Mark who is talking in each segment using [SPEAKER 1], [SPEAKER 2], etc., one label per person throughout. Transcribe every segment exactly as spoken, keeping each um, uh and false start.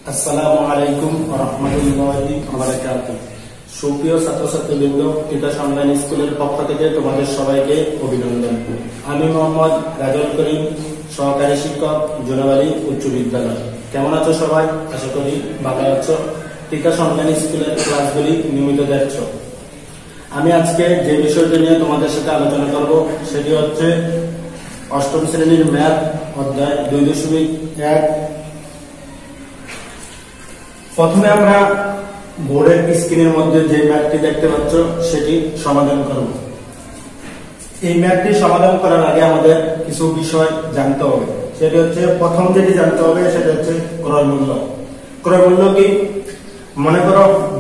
[SPEAKER 1] আসসালামু আলাইকুম ওয়া রাহমাতুল্লাহি ওয়া বারাকাতুহু। সুপ্রিয় ছাত্রছাত্রীবৃন্দ, তিতাস অনলাইন স্কুলের পক্ষ থেকে তোমাদের সবাইকে অভিনন্দন। আমি মোহাম্মদ রাজুল করিম, সহকারী শিক্ষক, জোনাবাড়ি উচ্চ বিদ্যালয়। কেমন আছো সবাই? আশা করি ভালো আছো। তিতাস অনলাইন স্কুলের ক্লাসগুলি নিয়মিত দেখছো। আমি আজকে যে বিষয়টি নিয়ে তোমাদের সাথে আলোচনা করব সেটি হচ্ছে অষ্টম শ্রেণীর ম্যাথ অধ্যায় দুই দশমিক এক। প্রথমে আমরা বোর্ডের স্ক্রিনের মধ্যে যে ম্যাথটি দেখতে পাচ্ছ সেটি সমাধান করব। এই ম্যাথটি সমাধান করার আগে আমাদের কিছু বিষয় জানতে হবে। সেটি হচ্ছে প্রথম যেটি জানতে হবে সেটা হচ্ছে ক্রয় মূল্য। ক্রয় মূল্য কি? মনে করো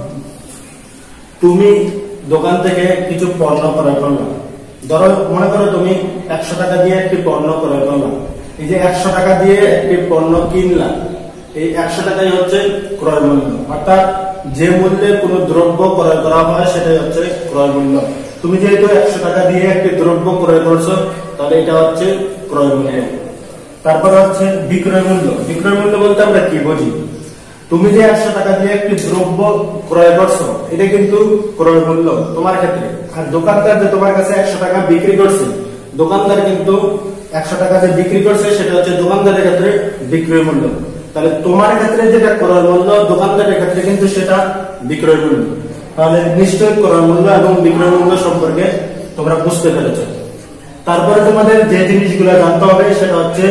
[SPEAKER 1] তুমি দোকান থেকে কিছু পণ্য ক্রয় করলাম। ধরো মনে করো তুমি একশো টাকা দিয়ে একটি পণ্য ক্রয় করলাম। এই যে একশো টাকা দিয়ে একটি পণ্য কিনলাম, এই একশো টাকাই হচ্ছে ক্রয় মূল্য। অর্থাৎ যে মূল্যে কোনো দ্রব্য ক্রয় করা হয় সেটাই হচ্ছে ক্রয় মূল্য। তুমি যেহেতু একশো টাকা দিয়ে একটি দ্রব্য ক্রয় করছো, তাহলে এটা হচ্ছে ক্রয় মূল্য। তারপরে হচ্ছে বিক্রয় মূল্য। বিক্রয় মূল্য বলতে আমরা কি বুঝি? তুমি যে একশো টাকা দিয়ে একটি দ্রব্য ক্রয় করছো, এটা কিন্তু ক্রয় মূল্য তোমার ক্ষেত্রে। আর দোকানদার যে তোমার কাছে একশো টাকা বিক্রি করছে, দোকানদার কিন্তু একশো টাকা যে বিক্রি করছে সেটা হচ্ছে দোকানদারের ক্ষেত্রে বিক্রয় মূল্য। তাহলে তোমার ক্ষেত্রে যেটা ক্রয় মূল্য, দোকানদারের ক্ষেত্রে কিন্তু সেটা বিক্রয় মূল্য। তাহলে নিশ্চয়ই ক্রয় মূল্য এবং বিক্রয় মূল্য সম্পর্কে তোমরা বুঝতে পেরেছ। তারপরে তোমাদের যে জিনিসগুলো জানতে হবে সেটা হচ্ছে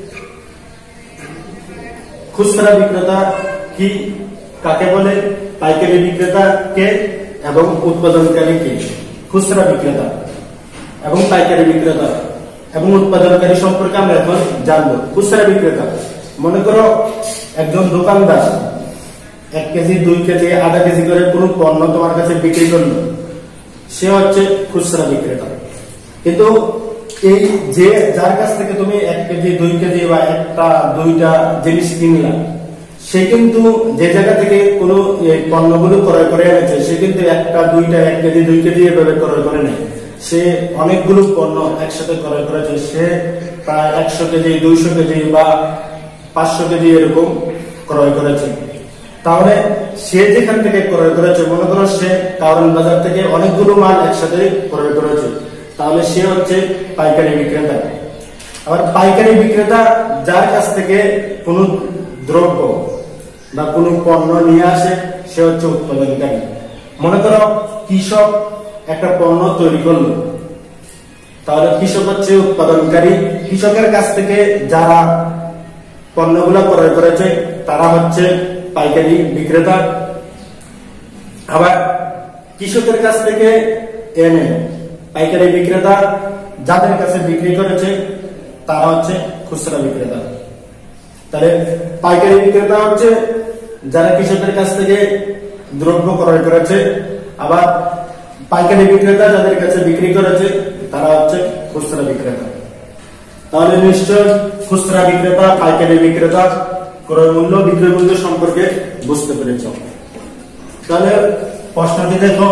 [SPEAKER 1] খুচরা বিক্রেতা কি, কাকে বলে, পাইকারি বিক্রেতা কে এবং উৎপাদনকারী কে। খুচরা বিক্রেতা এবং পাইকারি বিক্রেতা এবং উৎপাদনকারী সম্পর্কে আমরা এখন জানবো। খুচরা বিক্রেতা, মনে করো একজন দোকানদার এক কেজি দুই কেজি আধা কেজি করে কোন পণ্য তোমার কাছে বিক্রি করলো, সে হচ্ছে খুচরা বিক্রেতা। কিন্তু এই যে যার কাছ থেকে তুমি এক কেজি দুই কেজি বা একটা দুইটা জিনিস কিনলা, সে কিন্তু যে জায়গা থেকে কোনো পণ্যগুলো ক্রয় করে এনেছে, সে কিন্তু একটা দুইটা এক কেজি দুই কেজি এভাবে ক্রয় করে নেয়। সে অনেকগুলো পণ্য একসাথে ক্রয় করেছে। সে প্রায় একশো কেজি দুইশো কেজি বা পাঁচশো কেজি এরকম ক্রয় করেছে। তাহলে সে যেখান থেকে ক্রয় করেছে, মনে করো সে কারণ বাজার থেকে অনেকগুলো মাল একসাথে ক্রয় করেছে, তাহলে সে হচ্ছে পাইকারি বিক্রেতা। আবার পাইকারি বিক্রেতা যার কাছ থেকে কোনো দ্রব্য বা কোনো পণ্য নিয়ে আসে, সে হচ্ছে উৎপাদনকারী। মনে করো কৃষক একটা পণ্য তৈরি করলো, তাহলে কৃষক হচ্ছে উৎপাদনকারী। কৃষকের কাছ থেকে যারা পণ্যগুলো ক্রয় করেছে তারা হচ্ছে পাইকারি বিক্রেতা। আবার কৃষকের কাছ থেকে এনে পাইকারি বিক্রেতা যাদের কাছে বিক্রি করেছে তারা হচ্ছে খুচরা বিক্রেতা। তাহলে পাইকারি বিক্রেতা হচ্ছে যারা কৃষকের কাছ থেকে দ্রব্য ক্রয় করেছে, আবার পাইকারি বিক্রেতা যাদের কাছে বিক্রি করেছে তারা হচ্ছে খুচরা বিক্রেতা। তাহলে নিশ্চয় খুচরা বিক্রেতা, পাইকারি বিক্রেতা, ক্রয় মূল্য, বিক্রয় মূল্য সম্পর্কে বুঝতে পেরেছ। তাহলে প্রশ্নটি দেখো,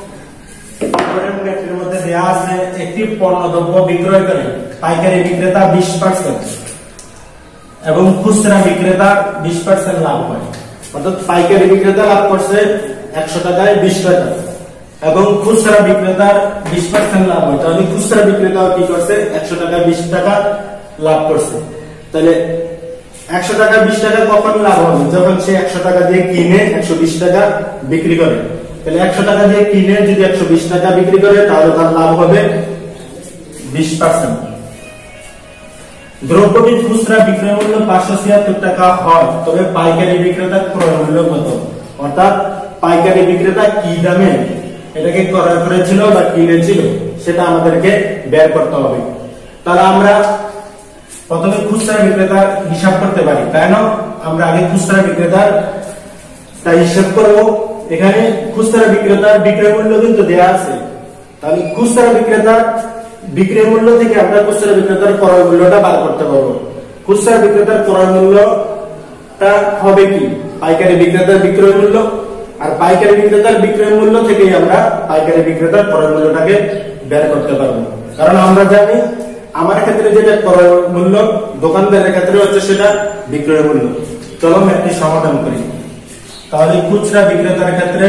[SPEAKER 1] মধ্যে দেওয়া আছে একটি পণ্য দ্রব্য বিক্রয় করে পাইকারি বিক্রেতা বিশ পার্সেন্ট এবং খুচরা বিক্রেতা বিশ পার্সেন্ট লাভ হয়। অর্থাৎ পাইকারি বিক্রেতা লাভ করছে একশো টাকায় বিশ টাকা এবং খুচরা বিক্রেতার বিশ পার্সেন্ট লাভ হয়। তাহলে খুচরা বিক্রেতাও কি করছে? একশো টাকা বিশ টাকা লাভ করছে। তাহলে একশো টাকা বিশ টাকা কখন লাভ হবে? যখন সে একশো টাকা দিয়ে কিনে একশো বিশ টাকা বিক্রি করে। তাহলে একশো টাকা দিয়ে কিনে যদি একশো বিশ টাকা বিক্রি করে, তাহলে তার লাভ হবে বিশ পার্সেন্ট। দ্রব্যটির খুচরা বিক্রয় মূল্য পাঁচশো ছিয়াত্তর টাকা হয়, তবে পাইকারি বিক্রেতার ক্রয় মূল্য কত? অর্থাৎ পাইকারি বিক্রেতা কি দামে এটাকে ক্রয় করেছিল বা কিনেছিল সেটা আমাদেরকে বের করতে হবে। তাহলে আমরা প্রথমে খুচরা বিক্রেতার হিসাব করতে পারি, তাই না? আমরা আগে খুচরা বিক্রেতার তাই হিসাব করব। এখানে খুচরা বিক্রেতার বিক্রয় মূল্য কিন্তু দেয়া আছে। তাহলে খুচরা বিক্রেতার বিক্রয় মূল্য থেকে আমরা খুচরা বিক্রেতার ক্রয় মূল্যটা বার করতে পারবো। খুচরা বিক্রেতার ক্রয় মূল্যটা হবে কি? পাইকারি বিক্রেতার বিক্রয় মূল্য। আর পাইকারি বিক্রেতার বিক্রয় মূল্য থেকেই আমরা পাইকারি বিক্রেতার ক্রয় মূল্যটাকে বের করতে পারবো। কারণ আমরা জানি আমার ক্ষেত্রে যেটা ক্রয় মূল্য, দোকানদারের ক্ষেত্রে হচ্ছে সেটা বিক্রয় মূল্য। চলো ম্যাথটি সমাধান করি। তাহলে খুচরা বিক্রেতার ক্ষেত্রে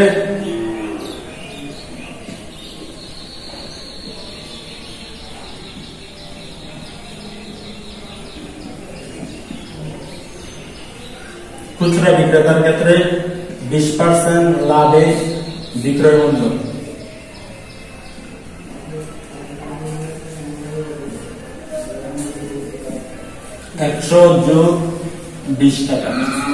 [SPEAKER 1] খুচরা বিক্রেতার ক্ষেত্রে বিশ পার্সেন্ট লাভে বিক্রয় মূল্য একশো যোগ বিশ টাকা,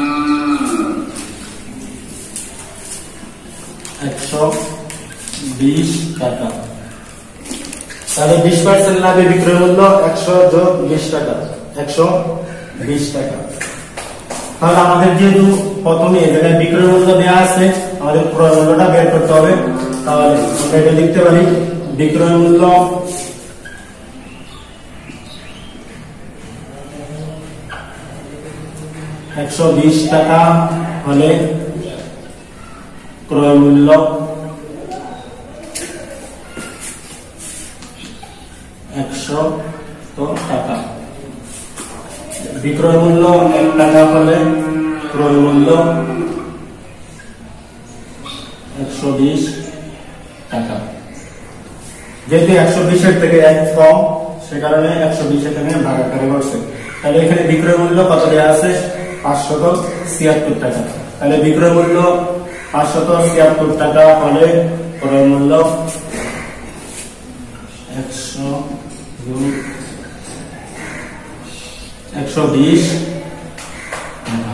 [SPEAKER 1] একশো বিশ টাকা। তাহলে বিশ পার্সেন্ট লাভে বিক্রয় মূল্য একশো যোগ বিশ টাকা, একশো বিশ টাকা। তাহলে আমাদের যেহেতু প্রথমে এই জায়গায় বিক্রয় মূল্য দেওয়া আছে, আমাদের ক্রয় মূল্যটা বের করতে হবে। তাহলে আমরা এটা লিখতে পারি বিক্রয় মূল্য একশো বিশ টাকা হলে ক্রয় মূল্য একশো টাকা। বিক্রয় মূল্য এক টাকা হলে ক্রয় মূল্য একশো বিশ টাকা। যেহেতু একশো বিশের থেকে এক কম, সে কারণে একশো বিশের থেকে ভাগাকারে করছে। তাহলে এখানে বিক্রয় মূল্য কত দেওয়া আছে? পাঁচশত ছিয়াত্তর টাকা। তাহলে বিক্রয় মূল্য পাঁচশত ছিয়াত্তর টাকা হলে ক্রয় মূল্য একশো একশো বিশ টাকা।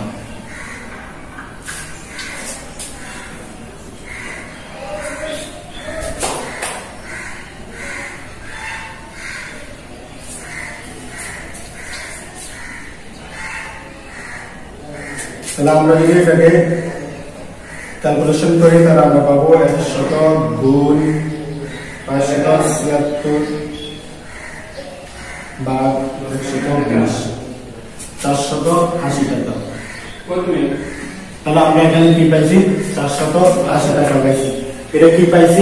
[SPEAKER 1] তাহলে আমরা যদি এটাকে ক্যালকুলেশন করি তাহলে আমরা পাবো একশত গুণ পাঁচশত ছিয়াত্তর বা একশত বিশ, চারশত আশি টাকা। তাহলে আমরা এখানে কি পাইছি? চারশত আশি টাকা পাইছি। এটা কি পাইছি?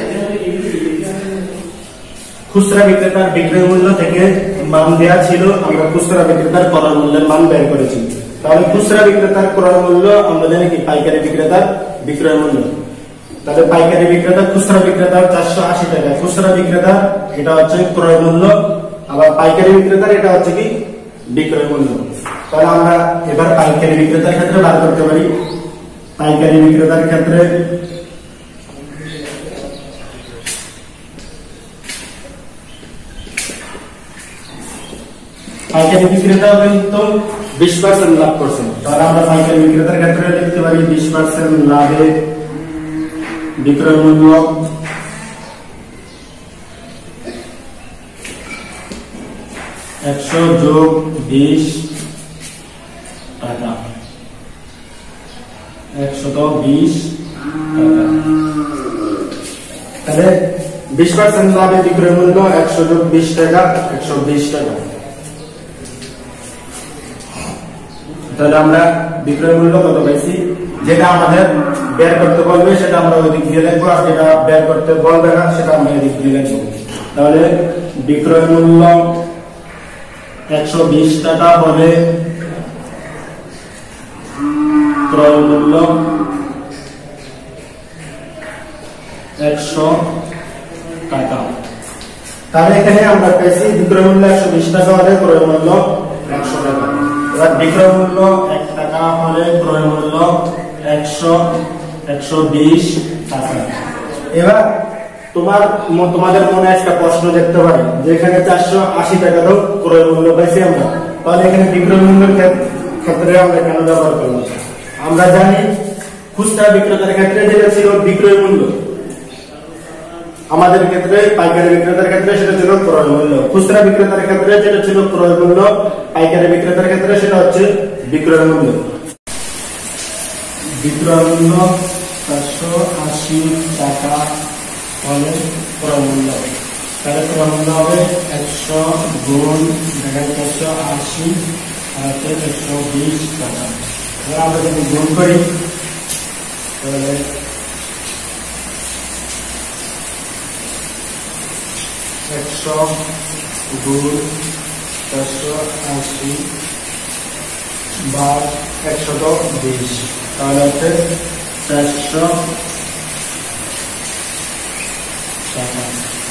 [SPEAKER 1] খুচরা বিক্রেতার বিক্রয় মূল্য থেকে মান দেওয়া ছিল, আমরা খুচরা বিক্রেতার ক্রয় মূল্যের মান বের করেছি। তাহলে খুচরা বিক্রেতার ক্রয় মূল্য আমরা জানি কি পাইকারি বিক্রেতার বিক্রয় মূল্য। তাহলে পাইকারি বিক্রেতা খুচরা বিক্রেতার চারশো আশি টাকা, খুচরা বিক্রেতা এটা হচ্ছে ক্রয় মূল্য, আবার পাইকারি বিক্রেতার এটা হচ্ছে কি বিক্রয় মূল্য। তাহলে আমরা এবার পাইকারি বিক্রেতার ক্ষেত্রে বার করতে পারি। পাইকারি বিক্রেতার ক্ষেত্রে পাইকারি বিক্রেতা কিন্তু বিশ পার্সেন্ট লাভ করছে। তাহলে আমরা পাইকারি বিক্রেতার ক্ষেত্রে লিখতে পারি বিশ পার্সেন্ট লাভে বিক্রয় মূল্য একশো যোগ বিশ টাকা, একশত বিশ টাকা। তাহলে বিশ পার্সেন্ট লাভে বিক্রয় মূল্য একশো যোগ বিশ টাকা, একশো বিশ টাকা। তাহলে আমরা বিক্রয় মূল্য কত পাইছি? যেটা আমাদের বের করতে বলবে সেটা আমরা ওই দিক দিয়ে লিখবো, আর যেটা বের করতে বলবে না সেটা আমরা এই দিক দিয়ে লিখবো। তাহলে বিক্রয় মূল্য একশো বিশ টাকা হলে ক্রয় মূল্য একশো টাকা। তাহলে এখানে আমরা পেয়েছি বিক্রয় মূল্য একশো বিশ টাকা হলে ক্রয় মূল্য একশো টাকা। এবার বিক্রয় মূল্য এক টাকা হলে ক্রয় মূল্য একশো একশো বিশ টাকা। এবার তোমার তোমাদের মনে একটা প্রশ্ন দেখতে পারি যে এখানে চারশো আশি টাকা তো ক্রয় মূল্য পাইছি আমরা, তাহলে এখানে বিক্রয় মূল্যের ক্ষেত্রে আমরা কেন ব্যবহার করবো? আমরা জানি খুচরা বিক্রেতার ক্ষেত্রে যেটা ছিল বিক্রয় মূল্য, আমাদের ক্ষেত্রে পাইকারি বিক্রেতার ক্ষেত্রে সেটা ছিল ক্রয় মূল্য। খুচরা বিক্রেতার ক্ষেত্রে যেটা ছিল ক্রয় মূল্য, পাইকারি বিক্রেতার ক্ষেত্রে সেটা হচ্ছে বিক্রয় মূল্য। বিক্রয় মূল্য চারশো আশি টাকা হলে ক্রয় মূল্য, তাহলে ক্রয় মূল্য হবে একশো গুণ চারশো আশি আর একশো বিশ টাকা। আমরা যদি গুণ করি তাহলে একশো গুণ চারশো আশি ভাগ একশত বিশ, তাহলে হচ্ছে চারশো টাকা।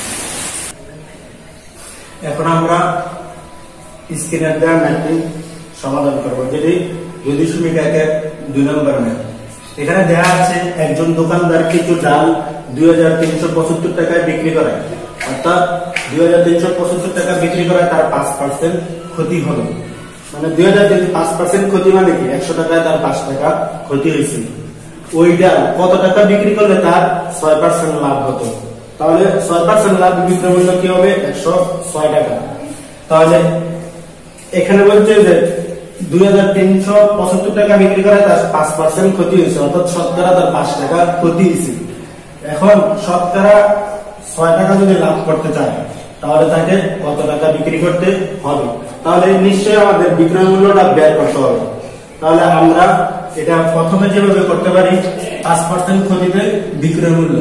[SPEAKER 1] এখন আমরা স্ক্রিনের দেওয়া ম্যাথটি সমাধান করবো, যেটি দুই দশমিক একের দুই নম্বর ম্যাথ। এখানে দেওয়া আছে একজন দোকানদার কিছু ডাল দুই হাজার তিনশো পঁচাত্তর টাকায় বিক্রি করে, অর্থাৎ দুই হাজার তিনশো পঁচাত্তর টাকা বিক্রি করায় তার পাঁচ পার্সেন্ট ক্ষতি হলো। মানে দুই হাজার পাঁচ পার্সেন্ট ক্ষতি মানে কি, একশো টাকায় তার পাঁচ টাকা ক্ষতি হয়েছে। ওই ডাল কত টাকা বিক্রি করলে তার ছয় পার্সেন্ট লাভ হতো, তাহলে ছয় পার্সেন্ট লাভ বিক্রয় মূল্য কি হবে, একশো ছয় টাকা। তাহলে এখানে বলছে যে দুই হাজার তিনশো পঁচাত্তর টাকা বিক্রি করে তার পাঁচ পার্সেন্ট ক্ষতি হয়েছে, অর্থাৎ শতকরা তার পাঁচ টাকা ক্ষতি হয়েছে। এখন শতকরা ছয় টাকা যদি লাভ করতে চায় তাহলে তাকে কত টাকা বিক্রি করতে হবে, তাহলে নিশ্চয়ই আমাদের বিক্রয় মূল্যটা বের করতে হবে। তাহলে আমরা এটা প্রথমে যেভাবে করতে পারি, পাঁচ পার্সেন্ট ক্ষতিতে বিক্রয় মূল্য,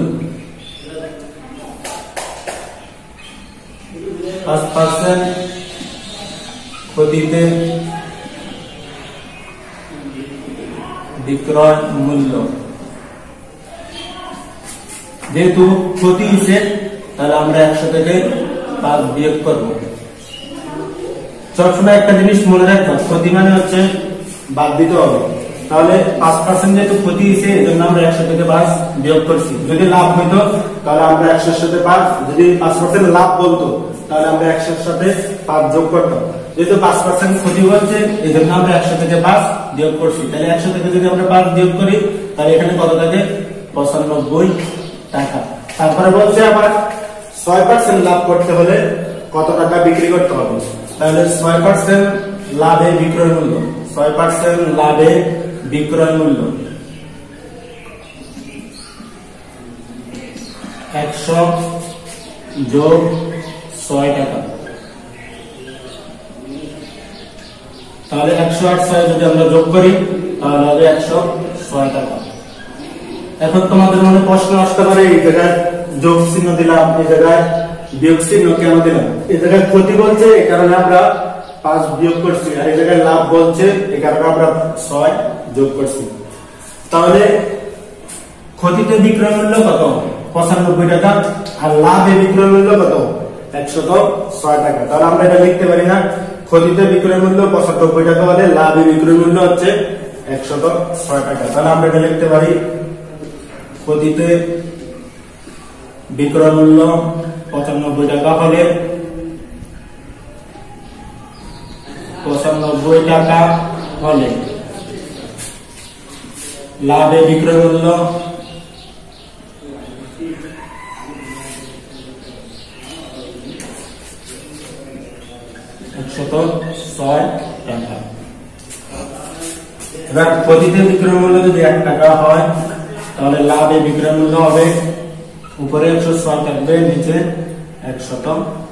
[SPEAKER 1] পাঁচ পার্সেন্ট ক্ষতিতে বিক্রয় মূল্য। যেহেতু ক্ষতি হয়েছে তাহলে আমরা একশো থেকে পাঁচ বিয়োগ করব। সবসময় একটা জিনিস মনে রাখতে, ক্ষতি মানে হচ্ছে বাদ দিতে হবে। তাহলে পাঁচ পার্সেন্ট যেহেতু ক্ষতি হয়েছে এই জন্য আমরা একশো থেকে পাঁচ বিয়োগ করছি। যদি লাভ হইতো তাহলে আমরা একশোর সাথে পাঁচ, যদি পাঁচ পার্সেন্ট লাভ বলতো তাহলে আমরা একশোর সাথে পাঁচ যোগ করতাম। যেহেতু পাঁচ পার্সেন্ট ক্ষতি হচ্ছে এই জন্য আমরা একশো থেকে পাঁচ বিয়োগ করছি। তাহলে একশো থেকে যদি আমরা পাঁচ বিয়োগ করি তাহলে এখানে কত থাকে, পঁচানব্বই টাকা। তারপরে বলছে আবার ছয় পার্সেন্ট লাভ করতে হলে কত টাকা বিক্রি করতে হবে, তাহলে ছয় পার্সেন্ট লাভে বিক্রয় মূল্য, ছয় পার্সেন্ট লাভে বিক্রয় মূল্য একশো যোগ ছয় টাকা, তাহলে একশো আট ছয় যদি আমরা যোগ করি তাহলে হবে একশো ছয় টাকা। এখন তোমাদের মনে প্রশ্ন আসতে পারে, এই জায়গায় যোগ চিহ্ন দিলাম, এই জায়গায় বিয়োগ চিহ্ন কেন দিলাম? এই জায়গায় ক্ষতি বলছে এই কারণে আমরা পাঁচ বিয়োগ করছি, আর এই জায়গায় লাভ বলছে এই কারণে আমরা ছয় যোগ করছি। তাহলে ক্ষতিতে বিক্রয় মূল্য কত, পঁচানব্বই টাকা, আর লাভে বিক্রয় মূল্য কত, একশত ছয় টাকা। তাহলে আমরা এটা লিখতে পারি না, ক্ষতিতে বিক্রয় মূল্য পঁচানব্বই টাকা হলে লাভে বিক্রয় মূল্য হচ্ছে একশত ছয় টাকা। তাহলে আমরা এটা লিখতে পারি, ক্ষতিতে বিক্রয় মূল্য পঁচানব্বই টাকা হলে পঁচানব্বই টাকা হলে লাভে বিক্রয় মূল্য একশত ছয় টাকা। এবার ক্ষতিতে বিক্রয় মূল্য যদি এক টাকা হয় তাহলে লাভে বিক্রয় মূল্য হবে, উপরে একশো ছয় থাকবে, নিচে একশত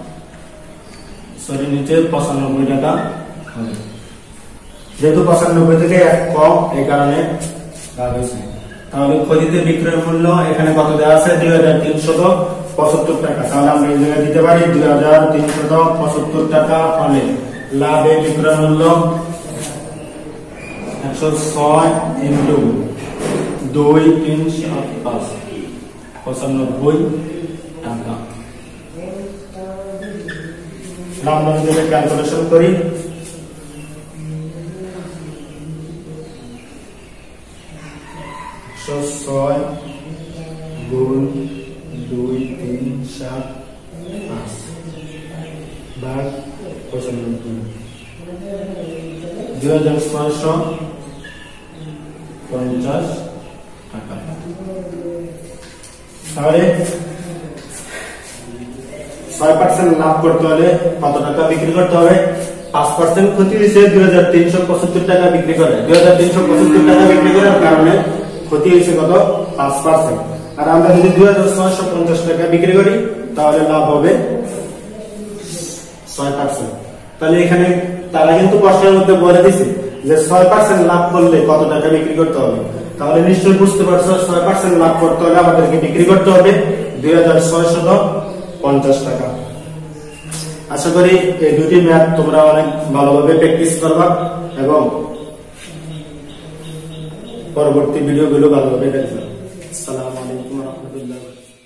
[SPEAKER 1] সরি নিচে পঁচানব্বই টাকা হবে। যেহেতু পঁচানব্বই থেকে এক কম এই কারণে লাভ হয়েছে। তাহলে ক্ষতিতে বিক্রয় মূল্য এখানে কত দেওয়া আছে, দুই হাজার তিনশত পঁচাত্তর টাকা। তাহলে আমরা এই জায়গায় দিতে পারি দুই হাজার তিনশত পঁচাত্তর টাকা হলে লাভে বিক্রয় মূল্য একশো ছয় ইন্টু দুই তিন সাত পাঁচ, পঁচানব্বই টাকা। আমরা যদি ক্যালকুলেশন করি একশো ছয় গুণ দুই তিন সাত পাঁচ ভাগ পঁচানব্বই, দুই হাজার ছয়শ পঞ্চাশ টাকা। তাহলে ছয় পার্সেন্ট লাভ করতে হলে কত টাকা বিক্রি করতে হবে, পাঁচ পার্সেন্ট ক্ষতি হয়েছে দুই হাজার তিনশো পঁচাত্তর টাকা বিক্রি করে, দুই হাজার তিনশো পঁচাত্তর টাকা বিক্রি করার কারণে ক্ষতি হয়েছে কত, পাঁচ পার্সেন্ট। আর আমরা যদি দুই হাজার ছয়শ পঞ্চাশ টাকা বিক্রি করি তাহলে লাভ হবে ছয় পার্সেন্ট। তাহলে এখানে তারা কিন্তু প্রশ্নের মধ্যে বলে দিছে যে ছয় পার্সেন্ট লাভ করলে কত টাকা বিক্রি করতে হবে। তাহলে নিশ্চয়ই বুঝতে পারছো, ছয় পার্সেন্ট লাভ করতে হলে আমাদেরকে বিক্রি করতে হবে দুই হাজার ছয়শত পঞ্চাশ টাকা। আশা করি এই দুটি ম্যাথ তোমরা অনেক ভালোভাবে প্র্যাকটিস করবা এবং পরবর্তী ভিডিওগুলো ভালোভাবে দেখবেন। আসসালামু আলাইকুম ওয়া রাহমাতুল্লাহ।